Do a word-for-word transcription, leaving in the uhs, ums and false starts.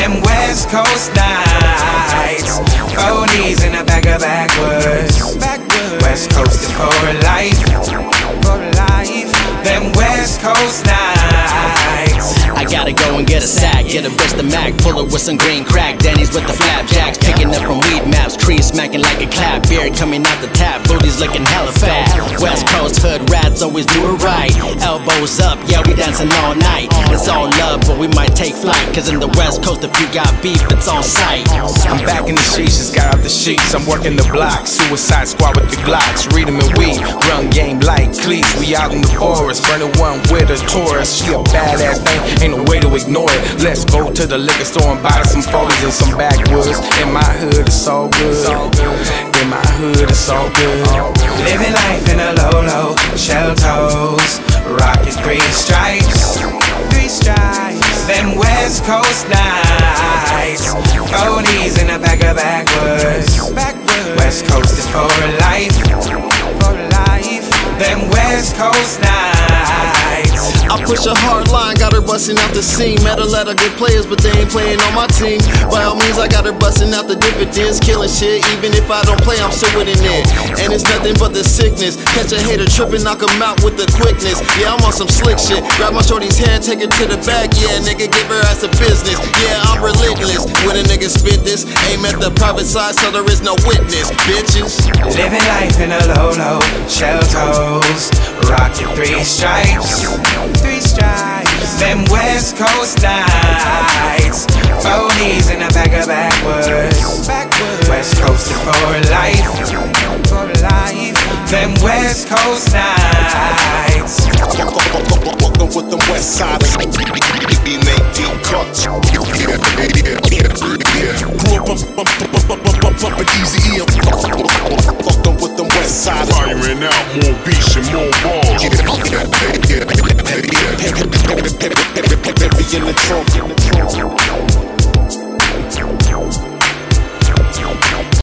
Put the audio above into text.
Them West Coast nights, phonies in the back of backwards. West Coast is for life, for life. Them West Coast nights. I gotta go and get a sack, get a Vista Mac, pull it with some green crack. Danny's with the flapjacks, picking up from weed maps, trees smacking like a clap, beard coming out the tap, booties looking hella fat. West Coast hood rats always do it right. Elbows up, yeah, we dancing all night. It's all love, but we might take flight, cause in the West Coast if you got beef, it's on sight. I'm back in the streets, just got out the sheets. I'm working the block, Suicide Squad with the Glocks. Read 'em and weed, run game like cleats. We out in the forest, burning one with a tourist. She a badass thing, ain't no way to ignore it. Let's go to the liquor store and buy some forties and some backwoods. In my hood, it's all good. In my hood, it's all good. Living life in a low-low, shell toes, rockin' three stripes, three stripes. Them West Coast nights, phonies in the back of backwards. West Coast is for life, for life. Them West Coast nights. I push a hard line, got her busting out the seam. Met a lot of good players, but they ain't playing on my team. By all means, I got her busting out the dividends, killing shit. Even if I don't play, I'm still winning it. And it's nothing but the sickness. Catch a hater tripping, knock him out with the quickness. Yeah, I'm on some slick shit. Grab my shorty's hand, take her to the back. Yeah, nigga, give her ass a business. Yeah, I'm relentless. When a nigga spit this, aim at the private side so there is no witness, bitches. Living life in a low-low, shell toes, rockin' three stripes, three stripes. Them West Coast nights, phonies in the back of backwards. West Coast is for life, for life. Them West Coast nights. Fuckin' with them West Siders, we make deep cuts. Grew up bumpin' Easy E. Fuckin' with them West Siders. Firing out more beats and more bars.